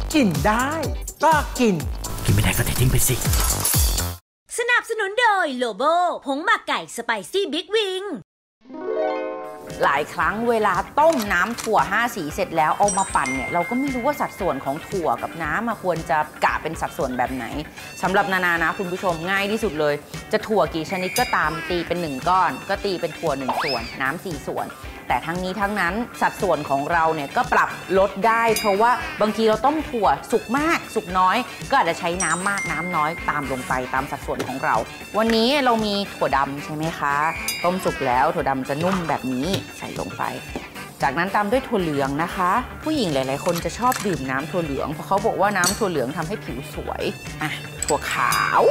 กินได้ก็กินไม่ได้ก็ทิ้งไปสิสนับสนุนโดยโลโบผงหมักไก่สไปซี่บิ๊กวิงหลายครั้งเวลาต้มน้ำถั่ว5สีเสร็จแล้วเอามาปั่นเนี่ยเราก็ไม่รู้ว่าสัดส่วนของถั่วกับน้ำควรจะกะเป็นสัดส่วนแบบไหนสำหรับนานานะคุณผู้ชมง่ายที่สุดเลยจะถั่วกี่ชนิดก็ตามตีเป็น1ก้อนก็ตีเป็นถั่ว1ส่วนน้ำ4ส่วนแต่ทั้งนี้ทั้งนั้นสัดส่วนของเราเนี่ยก็ปรับลดได้เพราะว่าบางทีเราต้มถั่วสุกมากสุกน้อยก็อาจจะใช้น้ำมากน้ำน้อยตามลงไปตามสัดส่วนของเราวันนี้เรามีถั่วดำใช่ไหมคะต้มสุกแล้วถั่วดำจะนุ่มแบบนี้ใส่ลงไปจากนั้นตามด้วยถั่วเหลืองนะคะผู้หญิงหลายๆคนจะชอบดื่มน้ำถั่วเหลืองเพราะเขาบอกว่าน้ำถั่วเหลืองทำให้ผิวสวยถั่วขาว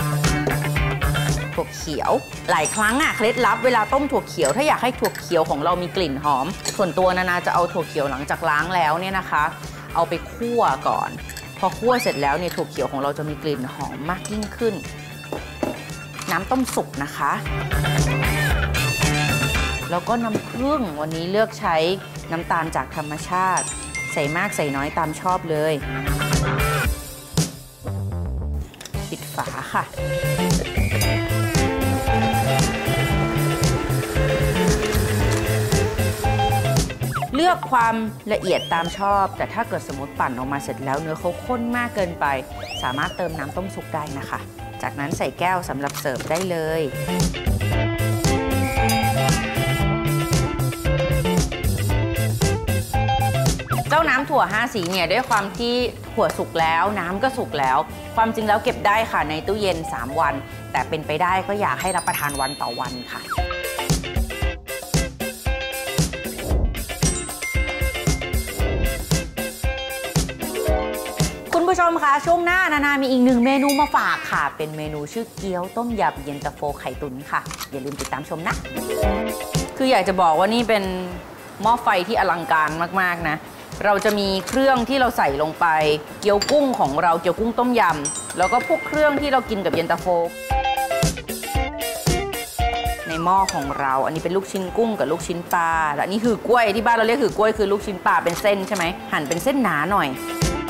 ถั่วเขียวหลายครั้งเคล็ดลับเวลาต้มถั่วเขียวถ้าอยากให้ถั่วเขียวของเรามีกลิ่นหอมส่วนตัวนานาจะเอาถั่วเขียวหลังจากล้างแล้วเนี่ยนะคะเอาไปคั่วก่อนพอคั่วเสร็จแล้วเนี่ยถั่วเขียวของเราจะมีกลิ่นหอมมากยิ่งขึ้นน้ำต้มสุกนะคะแล้วก็น้ำผึ้งวันนี้เลือกใช้น้ำตาลจากธรรมชาติใส่มากใส่น้อยตามชอบเลยปิดฝาค่ะเลือกความละเอียดตามชอบแต่ถ้าเกิดสมมติปั่นออกมาเสร็จแล้วเนื้อเขาข้นมากเกินไปสามารถเติมน้ำต้มสุกได้นะคะจากนั้นใส่แก้วสำหรับเสิร์ฟได้เลยเจ้าน้ำถั่ว5สีเนี่ยด้วยความที่ถั่วสุกแล้วน้ำก็สุกแล้วความจริงแล้วเก็บได้ค่ะในตู้เย็น3วันแต่เป็นไปได้ก็อยากให้รับประทานวันต่อวันค่ะคุณผู้ชมคะช่วงหน้านานามีอีก1เมนูมาฝากค่ะเป็นเมนูชื่อเกี๊ยวต้มยำเย็นตาโฟไข่ตุ๋นค่ะอย่าลืมติดตามชมนะคืออยากจะบอกว่านี่เป็นหม้อไฟที่อลังการมากๆนะเราจะมีเครื่องที่เราใส่ลงไปเกี๊ยวกุ้งของเราเกี๊ยวกุ้งต้มยำแล้วก็พวกเครื่องที่เรากินกับเย็นตาโฟในหม้อของเราอันนี้เป็นลูกชิ้นกุ้งกับลูกชิ้นปลาและนี่คือกล้วยที่บ้านเราเรียกคือกล้วยคือลูกชิ้นปลาเป็นเส้นใช่ไหมหั่นเป็นเส้นหนาหน่อย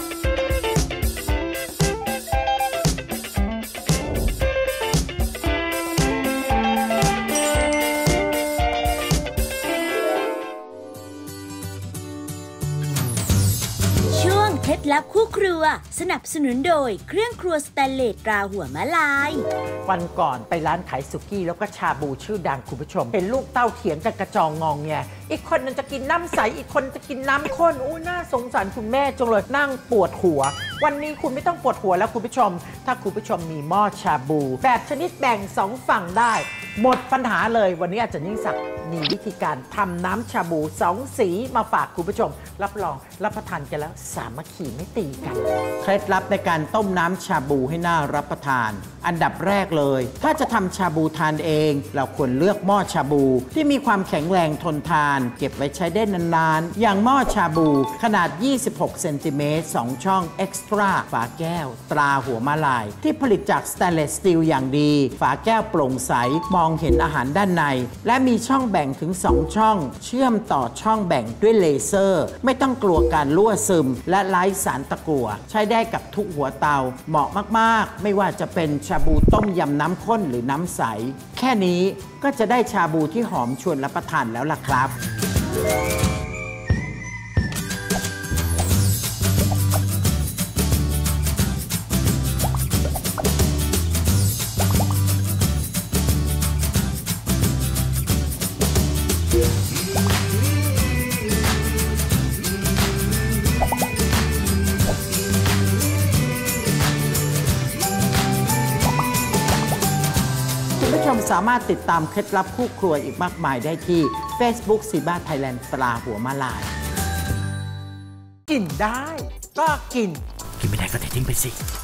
เคล็ดลับคู่ครัวสนับสนุนโดยเครื่องครัวสแตนเลสตราหัวมะลายวันก่อนไปร้านขายสุกี้แล้วก็ชาบูชื่อดังคุณผู้ชมเป็นลูกเต้าเถียงกันกระจองงองแงอีกคนนึงจะกินน้ำใสอีกคนจะกินน้ำข้นน่าสงสารคุณแม่จังเลยนั่งปวดหัววันนี้คุณไม่ต้องปวดหัวแล้วคุณผู้ชมถ้าคุณผู้ชมมีหม้อชาบูแบบชนิดแบ่ง2ฝั่งได้หมดปัญหาเลยวันนี้อาจารย์ยิ่งศักดิ์มีวิธีการทำน้ำชาบู2สีมาฝากคุณผู้ชมรับรองรับประทานกันแล้วสามัคคีไม่ตีกันเคล็ดลับในการต้มน้ำชาบูให้น่ารับประทานอันดับแรกเลยถ้าจะทำชาบูทานเองเราควรเลือกหม้อชาบูที่มีความแข็งแรงทนทานเก็บไว้ใช้ได้นานๆอย่างหม้อชาบูขนาด26เซนติเมตร2ช่องเอ็กซ์ตร้าฝาแก้วตราหัวมะลายที่ผลิตจากสแตนเลสสตีลอย่างดีฝาแก้วโปร่งใสมองเห็นอาหารด้านในและมีช่องแบ่งถึง2ช่องเชื่อมต่อช่องแบ่งด้วยเลเซอร์ไม่ต้องกลัวการรั่วซึมและไร้สารตะกั่วใช้ได้กับทุกหัวเตาเหมาะมากๆไม่ว่าจะเป็นชาบูต้มยำน้ำข้นหรือน้ำใสแค่นี้ก็จะได้ชาบูที่หอมชวนรับประทานแล้วล่ะครับสามารถติดตามเคล็ดลับคู่ครัวอีกมากมายได้ที่ Facebook ซีบ้าไทยแลนด์ตราหัวมะลายกินได้ก็กินไม่ได้ก็ทิ้งไปสิ